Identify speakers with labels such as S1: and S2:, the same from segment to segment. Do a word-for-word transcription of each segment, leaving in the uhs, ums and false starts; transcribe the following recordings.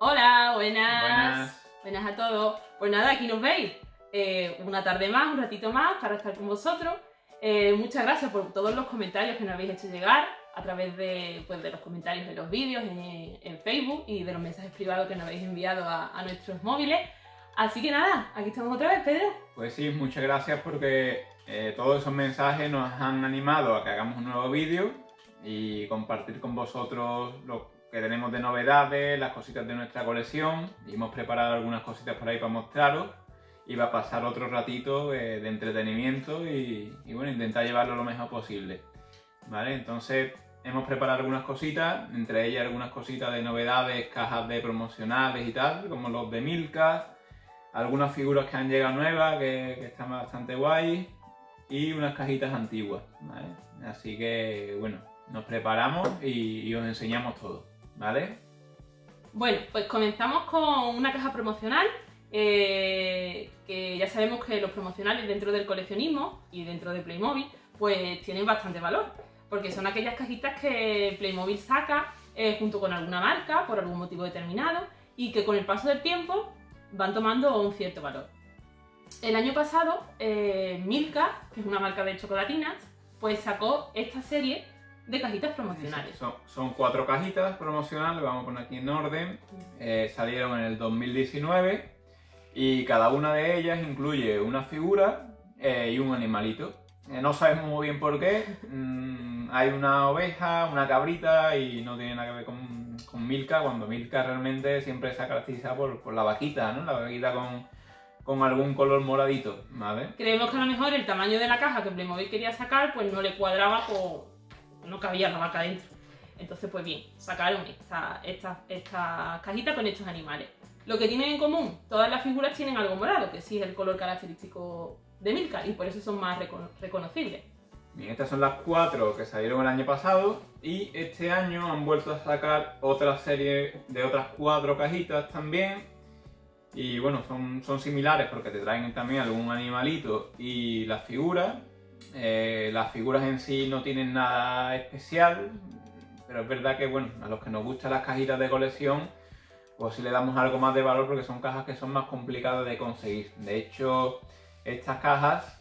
S1: Hola, buenas.
S2: Buenas.
S1: Buenas a todos. Pues nada, aquí nos veis. Eh, una tarde más, un ratito más para estar con vosotros. Eh, muchas gracias por todos los comentarios que nos habéis hecho llegar a través de, pues, de los comentarios en los vídeos, en, en Facebook y de los mensajes privados que nos habéis enviado a, a nuestros móviles. Así que nada, aquí estamos otra vez, Pedro.
S2: Pues sí, muchas gracias porque eh, todos esos mensajes nos han animado a que hagamos un nuevo vídeo y compartir con vosotros lo que tenemos de novedades, las cositas de nuestra colección. Y hemos preparado algunas cositas por ahí para mostraros y va a pasar otro ratito eh, de entretenimiento y, y bueno, intentar llevarlo lo mejor posible, ¿vale? Entonces hemos preparado algunas cositas, entre ellas algunas cositas de novedades, cajas de promocionales y tal, como los de Milka, algunas figuras que han llegado nuevas que, que están bastante guay y unas cajitas antiguas, ¿vale? Así que bueno, nos preparamos y, y os enseñamos todo, ¿vale?
S1: Bueno, pues comenzamos con una caja promocional, eh, que ya sabemos que los promocionales dentro del coleccionismo y dentro de Playmobil pues tienen bastante valor, porque son aquellas cajitas que Playmobil saca eh, junto con alguna marca por algún motivo determinado y que con el paso del tiempo van tomando un cierto valor. El año pasado eh, Milka, que es una marca de chocolatinas, pues sacó esta serie de cajitas promocionales.
S2: Son, son cuatro cajitas promocionales, vamos a poner aquí en orden. Eh, salieron en el dos mil diecinueve y cada una de ellas incluye una figura eh, y un animalito. Eh, no sabemos muy bien por qué. Mm, hay una oveja, una cabrita y no tiene nada que ver con, con Milka, cuando Milka realmente siempre se ha caracterizado por, por la vaquita, ¿no? La vaquita con, con algún color moradito, ¿vale?
S1: Creemos que a lo mejor el tamaño de la caja que Playmobil quería sacar pues no le cuadraba, o no cabía la vaca dentro. Entonces pues bien, sacaron esta, esta, esta cajita con estos animales. Lo que tienen en común, todas las figuras tienen algo morado, que sí es el color característico de Milka y por eso son más recono reconocibles.
S2: Bien, estas son las cuatro que salieron el año pasado y este año han vuelto a sacar otra serie de otras cuatro cajitas también. Y bueno, son, son similares porque te traen también algún animalito y las figuras. Eh, las figuras en sí no tienen nada especial, pero es verdad que bueno, a los que nos gustan las cajitas de colección, pues sí le damos algo más de valor porque son cajas que son más complicadas de conseguir. De hecho, estas cajas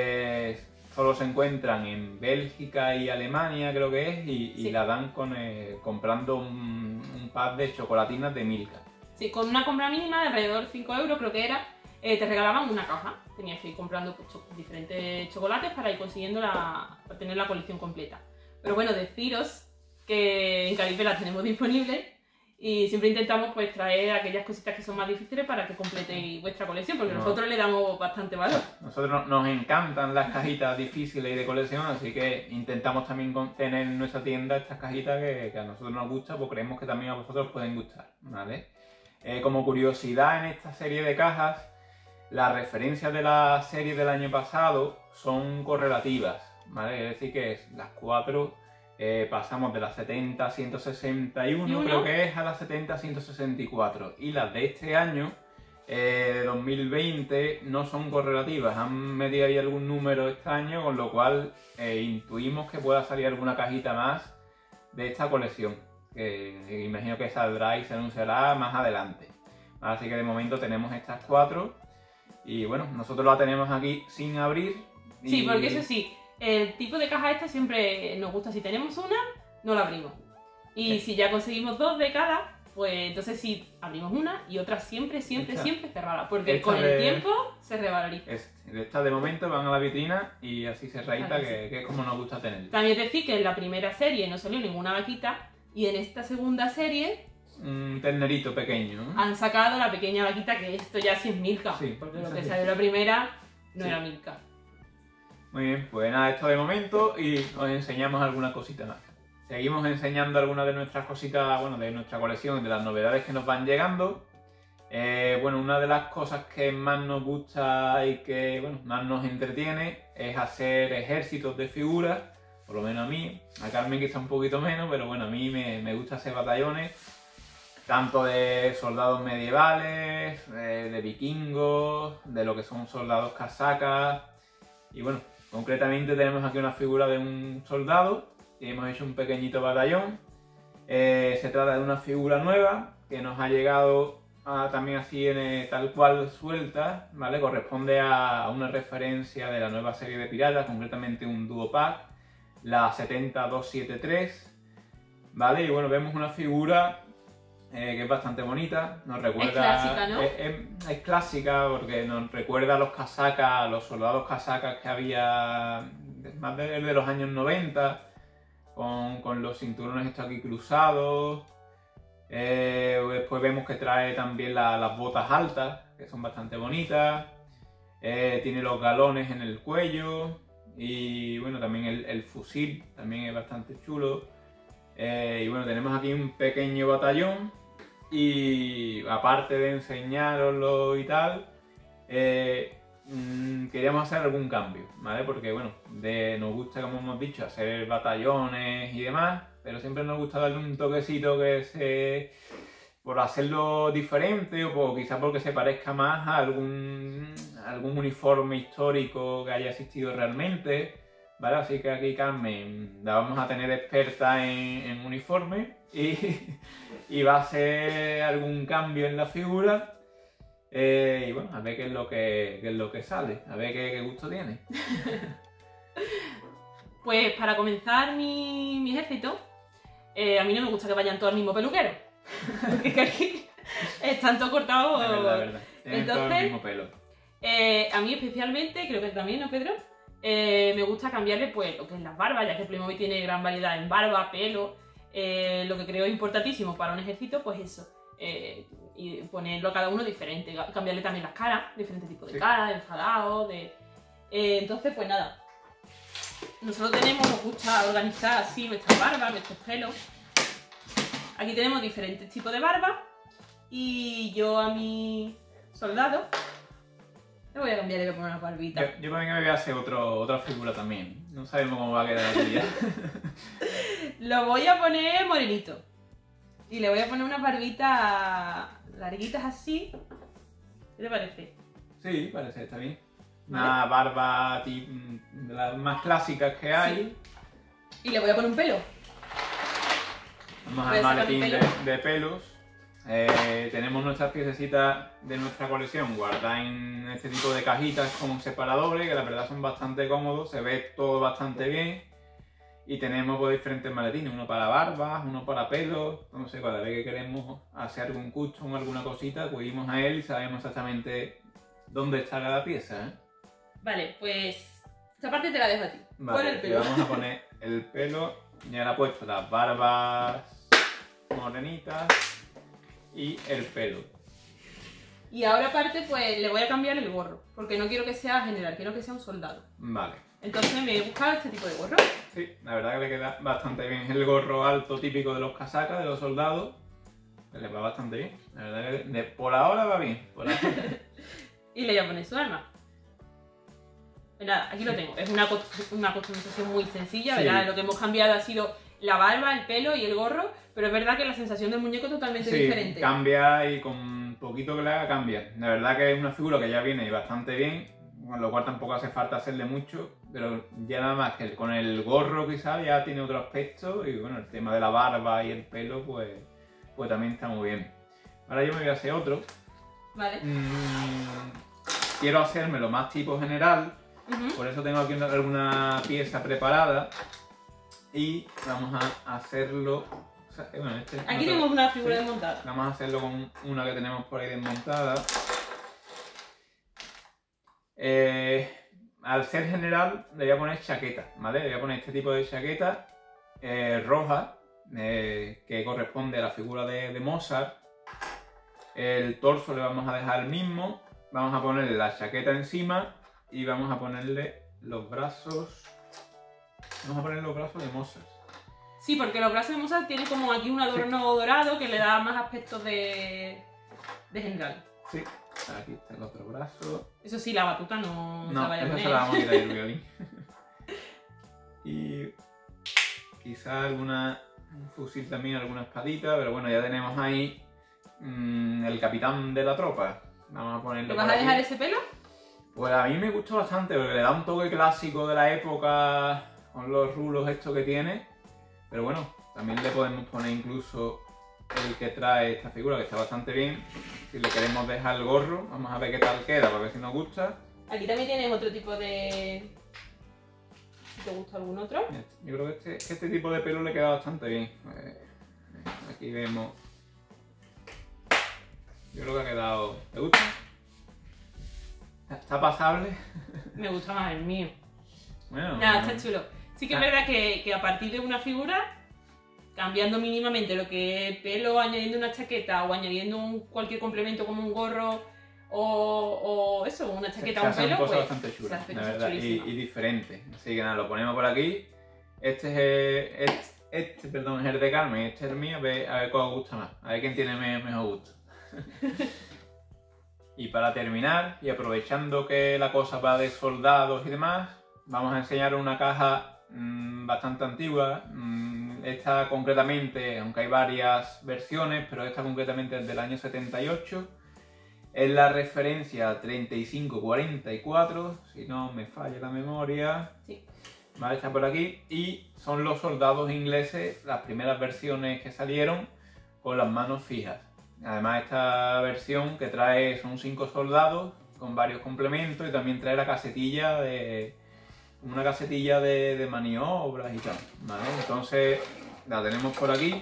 S2: eh, solo se encuentran en Bélgica y Alemania, creo que es, y,
S1: Sí.
S2: y la dan con, eh, comprando un, un pack de chocolatinas de Milka.
S1: Sí, con una compra mínima de alrededor de cinco euros creo que era, eh, te regalaban una caja. Tenías que ir comprando pues, cho diferentes chocolates para ir consiguiendo la, para tener la colección completa. Pero bueno, deciros que en Caribe la tenemos disponible y siempre intentamos pues traer aquellas cositas que son más difíciles para que completéis vuestra colección, porque
S2: No.
S1: nosotros le damos bastante valor.
S2: Nosotros no- nos encantan las cajitas difíciles y de colección, así que intentamos también con- tener en nuestra tienda estas cajitas que, que a nosotros nos gustan, pues creemos que también a vosotros pueden gustar, ¿vale? Eh, como curiosidad en esta serie de cajas, las referencias de la serie del año pasado son correlativas, ¿vale? Es decir que las cuatro eh, pasamos de las setenta a ciento sesenta y uno,
S1: ¿Y uno?
S2: creo que es, a las setenta a ciento sesenta y cuatro. Y las de este año, eh, de dos mil veinte, no son correlativas. Han medido ahí algún número extraño, con lo cual eh, intuimos que pueda salir alguna cajita más de esta colección, que, que imagino que saldrá y se anunciará más adelante. Así que de momento tenemos estas cuatro. Y bueno, nosotros la tenemos aquí sin abrir. Y...
S1: Sí, porque eso sí, el tipo de caja esta siempre nos gusta. Si tenemos una, no la abrimos. Y
S2: Sí.
S1: si ya conseguimos dos de cada, pues entonces sí, abrimos una y otra siempre, siempre,
S2: Esta-
S1: siempre cerrada. Porque
S2: esta
S1: con el
S2: de-
S1: tiempo se revaloriza.
S2: Es, estas de momento van a la vitrina y así cerradita,
S1: Claro,
S2: que, que es como nos gusta tener.
S1: También decir que en la primera serie no salió ninguna vaquita y en esta segunda serie
S2: Un ternerito pequeño, ¿no?
S1: han sacado la pequeña vaquita, que esto ya sí es Milka.
S2: Sí,
S1: porque lo
S2: eso
S1: que
S2: sí.
S1: salió en la primera no
S2: Sí.
S1: era Milka.
S2: Muy bien, pues nada, esto de momento y os enseñamos alguna cosita más. Seguimos enseñando algunas de nuestras cositas, bueno, de nuestra colección y de las novedades que nos van llegando. Eh, bueno, una de las cosas que más nos gusta y que, bueno, más nos entretiene es hacer ejércitos de figuras, por lo menos a mí. A Carmen quizá un poquito menos, pero bueno, a mí me, me gusta hacer batallones, tanto de soldados medievales, eh, de vikingos, de lo que son soldados casacas. Y bueno, concretamente tenemos aquí una figura de un soldado y hemos hecho un pequeñito batallón. Eh, se trata de una figura nueva que nos ha llegado a, también así en, eh, tal cual suelta, ¿vale? Corresponde a una referencia de la nueva serie de piratas, concretamente un duo pack, la setenta dos setenta y tres, ¿vale? Y bueno, vemos una figura eh, que es bastante bonita, nos recuerda...
S1: Es clásica, ¿no?
S2: Es, es, es clásica porque nos recuerda a los casacas, a los soldados casacas que había más de, de los años noventa, con, con los cinturones estos aquí cruzados. Eh, después vemos que trae también la, las botas altas, que son bastante bonitas. Eh, tiene los galones en el cuello. Y bueno, también el, el fusil también es bastante chulo. Eh, y bueno, tenemos aquí un pequeño batallón. Y aparte de enseñároslo y tal, eh, mmm, queríamos hacer algún cambio, ¿vale? Porque bueno, de, nos gusta, como hemos dicho, hacer batallones y demás, pero siempre nos gusta darle un toquecito que se... por hacerlo diferente o por, quizás porque se parezca más a algún, a algún uniforme histórico que haya existido realmente, ¿vale? Así que aquí Carmen la vamos a tener experta en, en uniforme y, y va a hacer algún cambio en la figura. Eh, y bueno, a ver qué es lo que, qué es lo que sale, a ver qué, qué gusto tiene.
S1: Pues para comenzar mi, mi ejército, eh, a mí no me gusta que vayan todos al mismo peluquero. Porque es que aquí están todos cortados.
S2: Es verdad, es verdad. Tienen
S1: Entonces,
S2: todo el mismo pelo.
S1: Eh, a mí especialmente, creo que también, ¿no, Pedro? Eh, me gusta cambiarle pues lo que es las barbas, ya que Playmobil tiene gran variedad en barba, pelo. Eh, lo que creo importantísimo para un ejército, pues eso. Eh, y ponerlo a cada uno diferente, cambiarle también las caras, diferentes tipos de
S2: Sí.
S1: caras, de enfadados, de... Eh, entonces, pues nada, nosotros tenemos, nos gusta organizar así nuestras barbas, nuestros pelos. Aquí tenemos diferentes tipos de barba y yo a mi soldado le voy a cambiar y le voy a poner una barbita.
S2: Yo, yo también me voy a hacer otro, otra figura también, no sabemos cómo va a quedar aquí ya.
S1: Lo voy a poner morenito y le voy a poner unas barbitas larguitas así. ¿Qué te parece?
S2: Sí, parece, está bien. Una barba tip- de las más clásicas que hay.
S1: Sí. Y le voy a poner un pelo.
S2: Vamos
S1: Voy
S2: al
S1: a sacar
S2: maletín
S1: mi
S2: de,
S1: pelo.
S2: de pelos. Eh, tenemos nuestras piececitas de nuestra colección guardadas en este tipo de cajitas con separadores, que la verdad son bastante cómodos, se ve todo bastante bien. Y tenemos pues, diferentes maletines, uno para barbas, uno para pelos. No sé, cada vez que queremos hacer algún custom o alguna cosita, acudimos a él y sabemos exactamente dónde está cada pieza, ¿eh?
S1: Vale, pues esta parte te la dejo a ti.
S2: Vale,
S1: Pon el
S2: le
S1: pelo.
S2: vamos a poner el pelo. Ya le he puesto las barbas morenitas y el pelo.
S1: Y ahora aparte pues le voy a cambiar el gorro, porque no quiero que sea general, quiero que sea un soldado.
S2: Vale.
S1: Entonces me he buscado este tipo de gorro.
S2: Sí, la verdad que le queda bastante bien. Es el gorro alto típico de los casacas, de los soldados. Que le va bastante bien. La verdad que de, por ahora va bien. Por ahora.
S1: Y le voy a poner su arma. Pues nada, aquí lo tengo. Es una, cost- una customización muy sencilla,
S2: Sí.
S1: ¿verdad? Lo que hemos cambiado ha sido la barba, el pelo y el gorro, pero es verdad que la sensación del muñeco es totalmente
S2: Sí,
S1: diferente.
S2: cambia y con poquito que le haga cambia. La verdad que es una figura que ya viene bastante bien, con lo cual tampoco hace falta hacerle mucho, pero ya nada más que con el gorro quizás ya tiene otro aspecto y bueno, el tema de la barba y el pelo pues, pues también está muy bien. Ahora yo me voy a hacer otro.
S1: Vale.
S2: Mm, quiero hacérmelo más tipo general,
S1: Ujú.
S2: por eso tengo aquí una, alguna pieza preparada y vamos a hacerlo... o sea, bueno, este
S1: Aquí
S2: no te-
S1: tenemos una figura
S2: sí.
S1: desmontada.
S2: Vamos a hacerlo con una que tenemos por ahí desmontada. Eh, al ser general le voy a poner chaqueta, ¿vale? Le voy a poner este tipo de chaqueta eh, roja, eh, que corresponde a la figura de, de Mozart. El torso le vamos a dejar el mismo. Vamos a ponerle la chaqueta encima y vamos a ponerle los brazos. Vamos a poner los brazos de Mozart.
S1: Sí, porque los brazos de Mozart tienen como aquí un adorno dorado que le da más aspectos de, de general.
S2: Sí, aquí está el otro brazo.
S1: Eso sí, la batuta no, se la
S2: No,
S1: vaya a
S2: esa
S1: poner.
S2: se la vamos a quitar el violín. Y quizá alguna un fusil también, alguna espadita, pero bueno, ya tenemos ahí mmm, el capitán de la tropa. Vamos a ponerlo
S1: ¿Le vas
S2: por
S1: a dejar
S2: aquí.
S1: ese pelo?
S2: Pues a mí me gustó bastante porque le da un toque clásico de la época con los rulos estos que tiene. Pero bueno, también le podemos poner incluso el que trae esta figura, que está bastante bien. Si le queremos dejar el gorro, vamos a ver qué tal queda, para ver si nos gusta.
S1: Aquí también tienes otro tipo de... ¿Te gusta algún otro?
S2: Yo creo que este, que este tipo de pelo le queda bastante bien. Aquí vemos... Yo creo que ha quedado... ¿Te gusta? ¿Está pasable?
S1: Me gusta más el mío.
S2: Bueno,
S1: Nada,
S2: bueno.
S1: está chulo. Sí que es
S2: Ah.
S1: verdad que, que a partir de una figura, cambiando mínimamente lo que es pelo, añadiendo una chaqueta o añadiendo un, cualquier complemento como un gorro o, o eso, una chaqueta o un
S2: se hacen
S1: pelo,
S2: cosas
S1: pues
S2: bastante
S1: se
S2: chulas,
S1: hace
S2: la
S1: cosas
S2: verdad, y,
S1: chulísimas.
S2: y diferentes. Así que nada, lo ponemos por aquí. Este es el, este, este, perdón, es el de Carmen, este es el mío, a ver, a ver cuál os gusta más, a ver quién tiene me- mejor gusto. Y para terminar, y aprovechando que la cosa va de soldados y demás, vamos a enseñar una caja mmm, bastante antigua. Mm, esta concretamente, aunque hay varias versiones, pero esta concretamente es del año setenta y ocho. Es la referencia treinta y cinco cuarenta y cuatro, si no me falla la memoria.
S1: Sí.
S2: Vale, está por aquí. Y son los soldados ingleses, las primeras versiones que salieron con las manos fijas. Además, esta versión que trae son cinco soldados con varios complementos y también trae la casetilla de una casetilla de, de maniobras y tal, ¿vale? Entonces la tenemos por aquí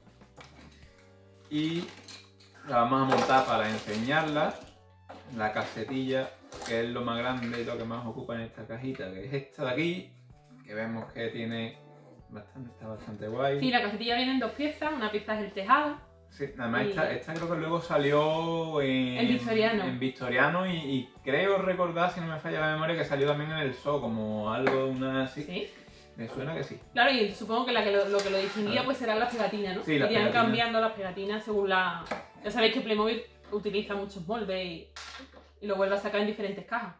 S2: y la vamos a montar para enseñarla. La casetilla, que es lo más grande y lo que más ocupa en esta cajita, que es esta de aquí, que vemos que tiene bastante, está bastante guay.
S1: Sí, la casetilla viene en dos piezas, una pieza es el tejado.
S2: Sí, además
S1: Y-
S2: esta, esta creo que luego salió en,
S1: En Victoriano.
S2: en Victoriano y, y creo recordar, si no me falla la memoria, que salió también en el S O como algo de una así.
S1: Sí.
S2: Me suena que sí.
S1: Claro, y supongo que, la que lo, lo que lo distinguía pues serán las pegatinas, ¿no?
S2: Sí, las
S1: Irían
S2: pegatinas.
S1: cambiando las pegatinas según la... Ya sabéis que Playmobil utiliza muchos moldes y, y lo vuelve a sacar en diferentes cajas.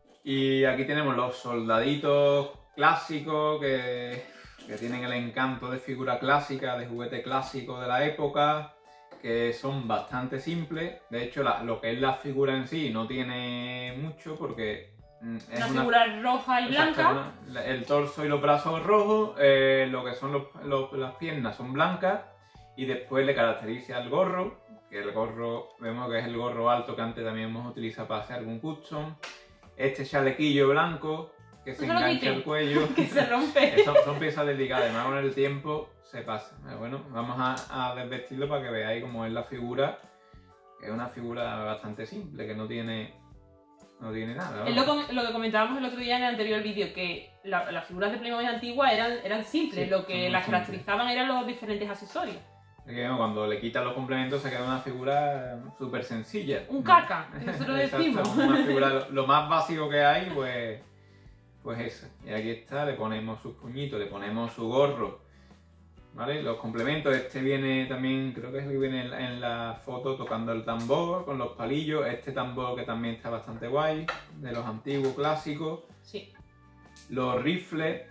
S2: Y aquí tenemos los soldaditos clásicos que, que tienen el encanto de figura clásica, de juguete clásico de la época, que son bastante simples. De hecho, la- lo que es la figura en sí no tiene mucho porque mm, es
S1: Una
S2: una
S1: figura roja y
S2: Exacto,
S1: blanca.
S2: una- el torso y los brazos rojos, eh, lo que son los- los- las piernas son blancas y después le caracteriza el gorro, que el gorro, vemos que es el gorro alto que antes también hemos utilizado para hacer algún custom. Este chalequillo blanco que se
S1: No se lo
S2: engancha
S1: quiten,
S2: al cuello.
S1: que se rompe.
S2: Que son, son piezas delicadas, además con el tiempo se pasa. Eh, Bueno, vamos a, a desvestirlo para que veáis cómo es la figura, que es una figura bastante simple, que no tiene, no tiene nada.
S1: Es
S2: vamos.
S1: lo, com- lo que comentábamos el otro día en el anterior vídeo, que la- las figuras de Playmobil antiguas eran, eran simples,
S2: Sí,
S1: lo
S2: son
S1: que
S2: muy
S1: las
S2: simples.
S1: caracterizaban eran los diferentes accesorios.
S2: Es que, bueno, cuando le quitan los complementos se queda una figura súper sencilla.
S1: Un caca, que nosotros
S2: Exacto,
S1: decimos.
S2: una figura, lo, lo más básico que hay, pues, pues esa. Y aquí está, le ponemos sus puñitos, le ponemos su gorro, ¿vale? Los complementos, este viene también, creo que es el que viene en la, en la foto tocando el tambor con los palillos. Este tambor que también está bastante guay, de los antiguos clásicos.
S1: Sí.
S2: Los rifles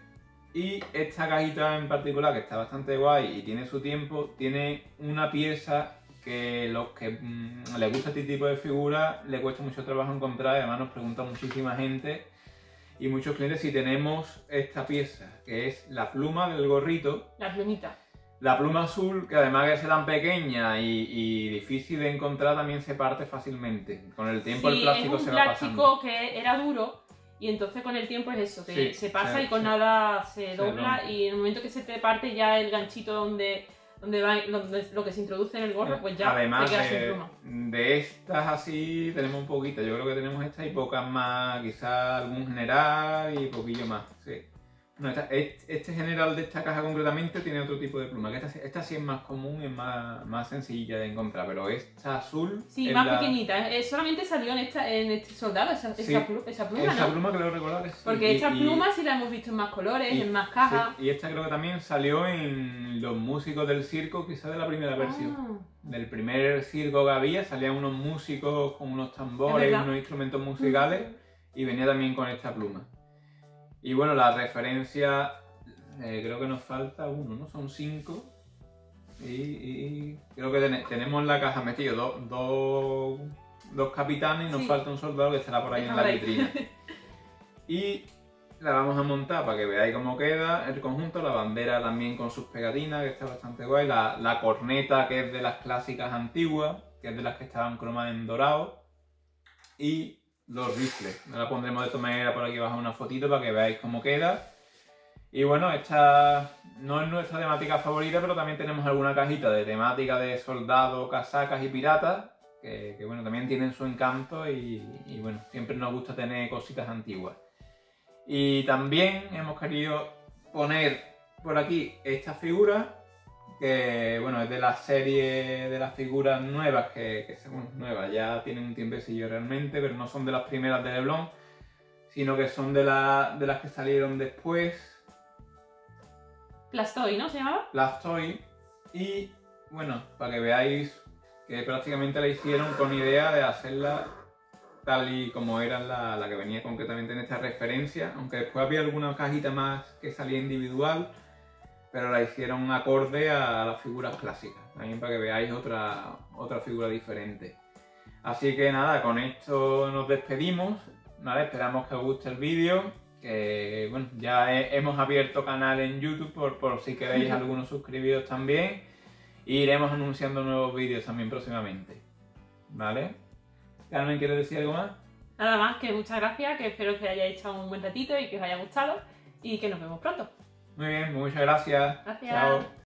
S2: y esta cajita en particular que está bastante guay y tiene su tiempo, tiene una pieza que los que mmm, les gusta este tipo de figuras le cuesta mucho trabajo encontrar. Además nos pregunta muchísima gente y muchos clientes si tenemos esta pieza, que es la pluma del gorrito,
S1: La plumita.
S2: la pluma azul, que además de ser tan pequeña y, y difícil de encontrar, también se parte fácilmente. Con el tiempo
S1: Sí,
S2: el plástico
S1: es un
S2: se va pasando.
S1: plástico que era duro y entonces con el tiempo es eso, que
S2: Sí,
S1: se pasa
S2: se-
S1: y con
S2: se-
S1: nada se
S2: se
S1: dobla
S2: rompe.
S1: y en el momento que se te parte ya el ganchito donde, donde va donde, lo que se introduce en el gorro, pues ya
S2: Además
S1: te quedas sin
S2: de,
S1: pluma.
S2: de estas así tenemos un poquito. Yo creo que tenemos estas y pocas más, quizás algún general y poquillo más. Sí. No, esta- este, este general de esta caja concretamente tiene otro tipo de pluma. Que esta, esta sí es más común, es más, más sencilla de encontrar, pero esta azul
S1: Sí,
S2: es
S1: más
S2: la-
S1: pequeñita. eh, solamente salió en, esta, en este soldado esa,
S2: Sí,
S1: esa, plu- esa pluma,
S2: esa
S1: ¿no?
S2: pluma creo recordar que sí.
S1: Porque
S2: Y-
S1: esta
S2: y-
S1: pluma sí la hemos visto en más colores,
S2: y-
S1: en más cajas.
S2: sí, y esta creo que también salió en los músicos del circo, quizás de la primera versión.
S1: Ah,
S2: Del primer circo que había, salían unos músicos con unos tambores,
S1: Es verdad.
S2: unos instrumentos musicales y venía también con esta pluma. Y bueno, la referencia, eh, creo que nos falta uno, ¿no? Son cinco. Y, y creo que ten- tenemos en la caja metido dos, dos, dos capitanes y nos
S1: Sí.
S2: falta un soldado que estará por ahí en
S1: Está
S2: la
S1: por ahí.
S2: vitrina. Y la vamos a montar para que veáis cómo queda el conjunto, la bandera también con sus pegatinas, que está bastante guay, la, la corneta, que es de las clásicas antiguas, que es de las que estaban cromadas en dorado, y los rifles. Ahora pondremos de esta manera por aquí abajo una fotito para que veáis cómo queda. Y bueno, esta no es nuestra temática favorita, pero también tenemos alguna cajita de temática de soldados, casacas y piratas, que, que bueno, también tienen su encanto y, y bueno, siempre nos gusta tener cositas antiguas. Y también hemos querido poner por aquí esta figura, que bueno, es de la serie de las figuras nuevas, que, que son nuevas, ya tienen un tiempecillo realmente, pero no son de las primeras de Leblon, sino que son de, la, de las que salieron después.
S1: Blastoise, ¿no se llamaba?
S2: Blastoise. Y bueno, para que veáis que prácticamente la hicieron con idea de hacerla tal y como era la, la que venía concretamente en esta referencia, aunque después había alguna cajita más que salía individual, pero la hicieron acorde a las figuras clásicas, también para que veáis otra, otra figura diferente. Así que nada, con esto nos despedimos, ¿vale? Esperamos que os guste el vídeo, que bueno, ya he, hemos abierto canal en YouTube por, por si queréis algunos suscribidos también, y iremos anunciando nuevos vídeos también próximamente, ¿vale? Carmen, ¿quieres decir algo más?
S1: Nada más, que muchas gracias, que espero que hayáis echado un buen ratito y que os haya gustado y que nos vemos pronto.
S2: Muy bien, muchas gracias.
S1: Gracias.
S2: Chao.